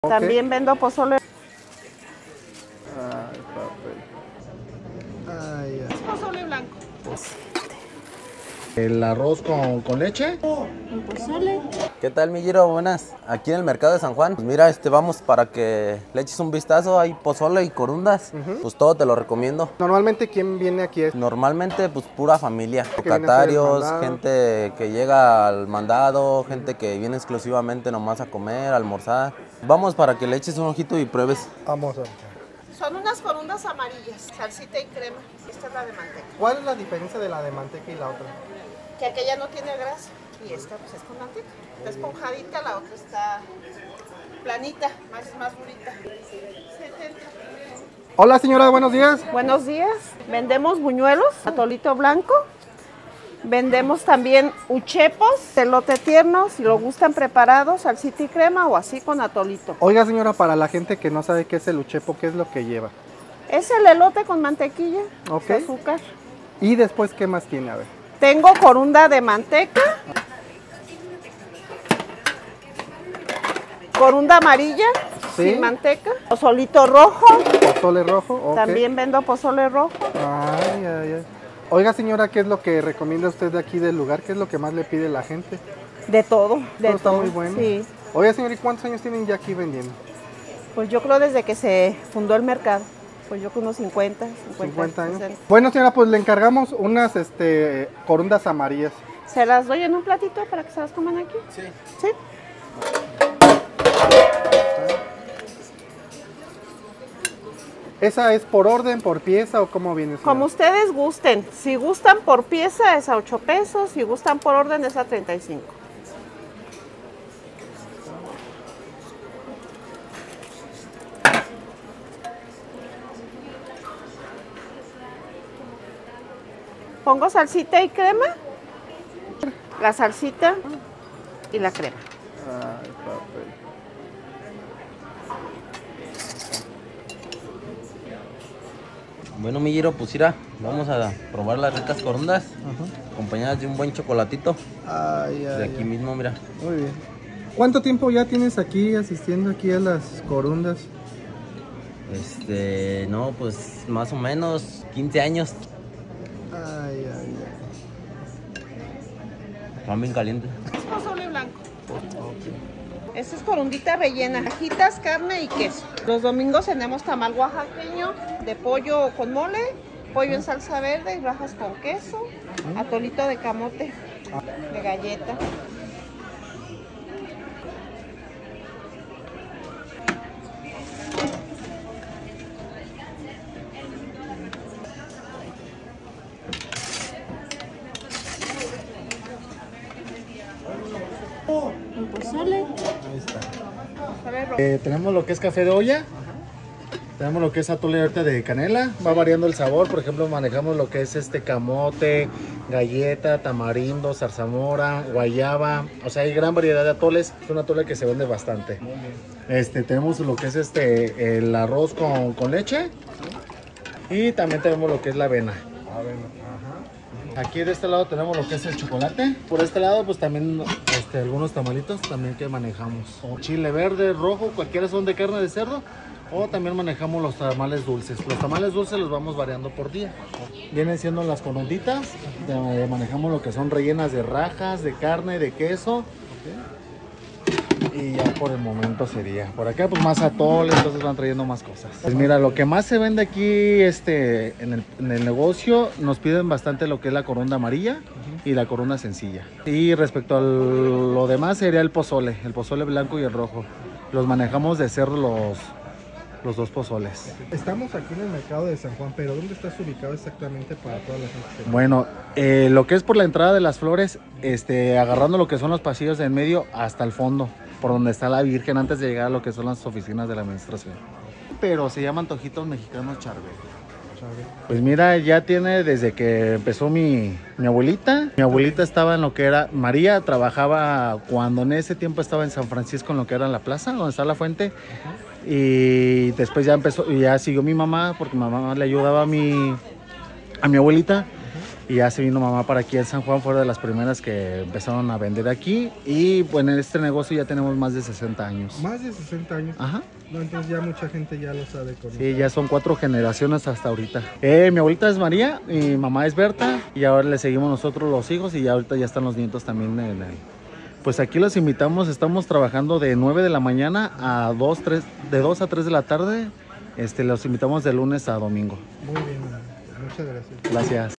También vendo pozole. Ay, papel. Ay, ay. Pozole blanco. ¿El arroz con leche? Un pozole. ¿Qué tal, mi Giro? Buenas. Aquí en el mercado de San Juan. Pues mira, vamos para que le eches un vistazo. Hay pozole y corundas. Pues todo te lo recomiendo. Normalmente, ¿quién viene aquí? Normalmente, pues pura familia. Que viene a hacer el Locatarios, mandado. gente que llega al mandado, gente que viene exclusivamente nomás a comer, a almorzar. Vamos para que le eches un ojito y pruebes. Vamos a ver. Son unas corundas amarillas, salsita y crema. Esta es la de manteca. ¿Cuál es la diferencia de la de manteca y la otra? Que aquella no tiene grasa y esta pues es con manteca. Está esponjadita, la otra está planita, más durita. 70. Hola, señora, buenos días. Buenos días. Vendemos buñuelos, atolito blanco. Vendemos también uchepos, elote tierno, si lo gustan preparados, salsita y crema o así con atolito. Oiga, señora, para la gente que no sabe qué es el uchepo, ¿qué es lo que lleva? Es el elote con mantequilla, Ok. azúcar. Y después, ¿qué más tiene? A ver. Tengo corunda de manteca, corunda amarilla, Sí. sin manteca, pozolito rojo, Pozole rojo. Ok. también vendo pozole rojo. Ay, ay, ay. Oiga, señora, ¿qué es lo que recomienda usted de aquí del lugar? ¿Qué es lo que más le pide la gente? De todo, de Todo está todo. muy bueno. Sí, Oiga, señora, ¿y cuántos años tienen ya aquí vendiendo? pues yo creo desde que se fundó el mercado, pues yo creo unos 50 50 años. 60. Bueno, señora, pues le encargamos unas corundas amarillas. ¿Se las doy en un platito para que se las coman aquí? Sí. Sí. ¿Esa es por orden, por pieza o cómo viene? Señora? Como ustedes gusten. Si gustan por pieza es a 8 pesos, si gustan por orden es a 35. Pongo salsita y crema, la salsita y la crema. Ay, papel. Bueno, mi Giro, pues mira, vamos a probar las ricas corundas, acompañadas de un buen chocolatito. Ay, ay, De aquí ay. mismo, mira. Muy bien. ¿Cuánto tiempo ya tienes aquí asistiendo aquí a las corundas? No, pues más o menos 15 años. Ay, ay, Están bien calientes. Es pozole blanco. Esta es corundita rellena, ajitas, carne y queso. Los domingos tenemos tamal oaxaqueño de pollo con mole, pollo en salsa verde y rajas con queso, atolito de camote, de galleta. Un pozole. Ahí está. Pozole rojo. Tenemos lo que es café de olla. Tenemos lo que es atole ahorita de canela. Va variando el sabor. Por ejemplo, manejamos lo que es camote, galleta, tamarindo, zarzamora, guayaba. O sea, hay gran variedad de atoles. Es un atole que se vende bastante. Tenemos lo que es el arroz con leche. Y también tenemos lo que es la avena. Aquí de este lado tenemos lo que es el chocolate. Por este lado pues también algunos tamalitos también que manejamos. O chile verde, rojo, cualquiera son de carne de cerdo. O también manejamos los tamales dulces. Los tamales dulces los vamos variando por día. Vienen siendo las corunditas. Manejamos lo que son rellenas de rajas, de carne, de queso. Y ya por el momento sería. Por acá pues más atole, entonces van trayendo más cosas. Pues mira, lo que más se vende aquí en el negocio, nos piden bastante lo que es la corunda amarilla y la corunda sencilla. Y respecto a lo demás sería el pozole blanco y el rojo. Los manejamos de cerdo los dos pozoles. Estamos aquí en el mercado de San Juan, pero ¿dónde estás ubicado exactamente para toda la gente? Bueno, lo que es por la entrada de las flores, agarrando lo que son los pasillos de en medio hasta el fondo, por donde está la Virgen antes de llegar a lo que son las oficinas de la administración. Pero se llaman Antojitos Mexicanos Charbel. Pues mira, ya tiene desde que empezó mi abuelita. Mi abuelita estaba en lo que era, María trabajaba cuando en ese tiempo estaba en San Francisco, en lo que era la plaza, donde está la fuente. Y después ya empezó, ya siguió mi mamá, porque mi mamá le ayudaba a mi abuelita. Y ya se vino mamá para aquí en San Juan, fue de las primeras que empezaron a vender aquí. Y bueno, en este negocio ya tenemos más de 60 años. Más de 60 años. Ajá. No, entonces ya mucha gente ya lo sabe conocer. Sí, ya son 4 generaciones hasta ahorita. Mi abuelita es María, mi mamá es Berta y ahora le seguimos nosotros los hijos y ya ahorita ya están los nietos también en el... Pues aquí los invitamos, estamos trabajando de 9 de la mañana a 2 a 3 de la tarde. Los invitamos de lunes a domingo. Muy bien, muchas gracias. Gracias.